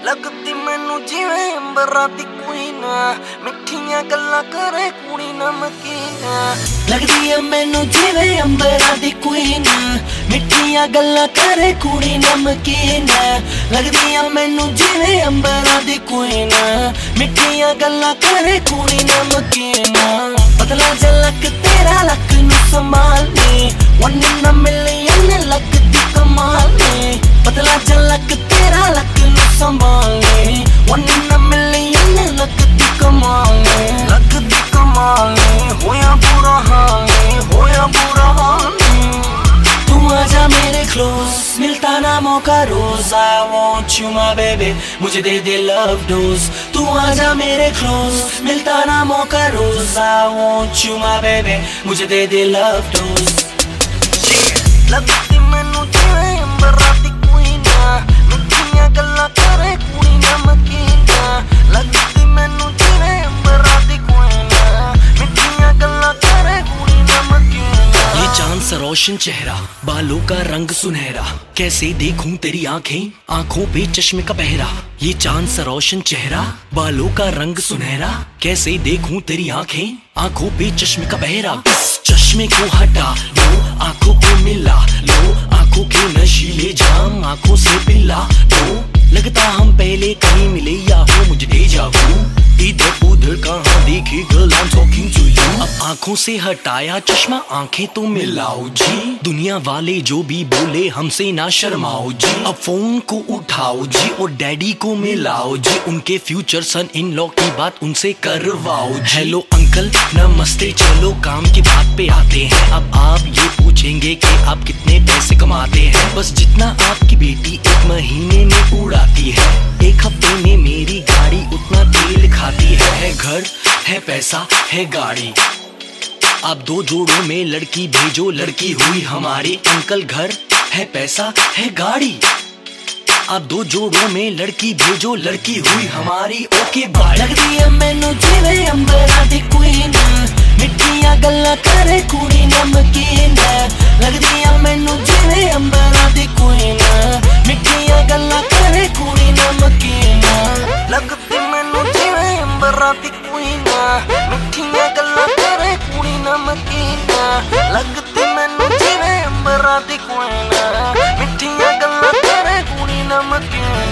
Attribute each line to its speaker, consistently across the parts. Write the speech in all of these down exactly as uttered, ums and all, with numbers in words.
Speaker 1: लगती मैनू जिवें अंबरां दी क्वीन, मिठियां गल्लां करे कुड़ी नमकीन। लगदी है मैनू जिवें अंबरां दी क्वीन, मिठियां गल्लां करे कुड़ी नमकीन। लगदी है मैनू जिवें अंबरां दी क्वीन, मिठियां गल्लां करे कुड़ी नमकीन। पतला झलक तेरा लक नू संभालने, वन इन अ मिलियन लगदी कमाल ने। पतला झलक तेरा लक नू संभालने, वन इन अ मिलियन लगदी कमाल ने। लगदी कमाल ने, होया बुरा हाल ने, होया बुरा हाल ने। तू आजा मेरे क्लोज, मिलता ना मौका रोज। I want you my baby, मुझे दे दे लव डोज। तू आजा मेरे क्लोज, मिलता ना मौका रोज। I want you my baby, मुझे दे दे लव डोज। लगती मैनू जिवें अंबरां दी क्वीन, मिठियां गल्लां करे कुड़ी नमकीन। लगती मैनू जिवें अंबरां दी क्वीन, मिठियां गल्लां करे कुड़ी नमकीन।
Speaker 2: ये चांद सा रोशन चेहरा, बालों का रंग सुनहरा, कैसे देखूं तेरी आंखें, आंखों पे चश्मे का पहरा। ये चांद सा रोशन चेहरा, बालों का रंग सुनहरा, कैसे देखूं तेरी आंखें, आंखों पे चश्मे का पहरा। इस चश्मे को हटा लो, आंखों को मिला लो, आंखों के नशीले जाम आंखों से पिला दो। लगता हम पहले कहीं मिले या हो मुझे डेजा वू। इधर उधर कहाँ देखी girl I am talking to you. अब आंखों से हटाया चश्मा, आंखें तो मिलाओ जी। दुनिया वाले जो भी बोले हमसे ना शर्माओ जी। अब फोन को उठाओ जी और डैडी को मिलाओ जी। उनके फ्यूचर सन इन लॉ की बात उनसे करवाओ जी। हेलो अंकल नमस्ते, चलो काम की बात पे आते हैं। अब आप ये पूछेंगे कि आप कितने पैसे कमाते हैं। बस जितना आपकी बेटी एक महीने में उड़ाती है, एक हफ्ते में मेरी गाड़ी उतना तेल खाती है। है घर है पैसा है गाड़ी, आप दो जोड़ों में लड़की भेजो, लड़की हुई हमारी। अंकल घर है पैसा है गाड़ी, आप दो जोड़ों में लड़की भेजो, लड़की हुई हमारी। Okay bye.
Speaker 1: लगदी है मैनू जिवें अंबरां दी क्वीन, मिठियां गल्लां करे कुड़ी नमकीन। लगदी है मैनू जिवें अंबरां दी क्वीन, मिठियां गल्लां करे कुड़ी नमकीन। लगदी मैनू जिवें अंबरां दी क्वीन, मिठियां गल्लां करे कुड़ी नमकीन। लगदी मैनू जिवें अंबरां दी क्वीन, मिठियां गल्लां करे कुड़ी नमकीन।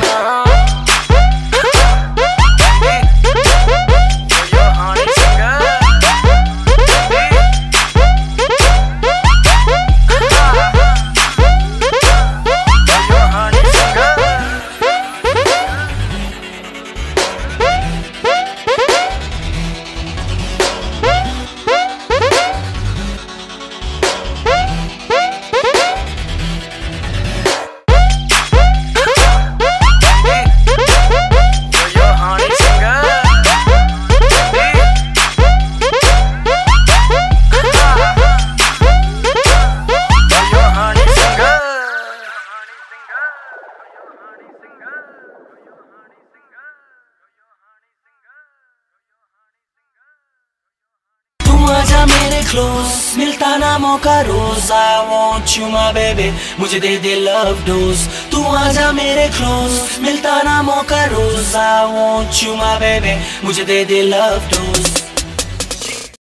Speaker 1: आजा मेरे क्लोज, मिलता ना मौका रोज। I want you my baby, मुझे दे दे लव डोज। तू आजा मेरे क्लोज, मिलता ना मौका रोज। I want you my baby, मुझे दे दे लव डोज।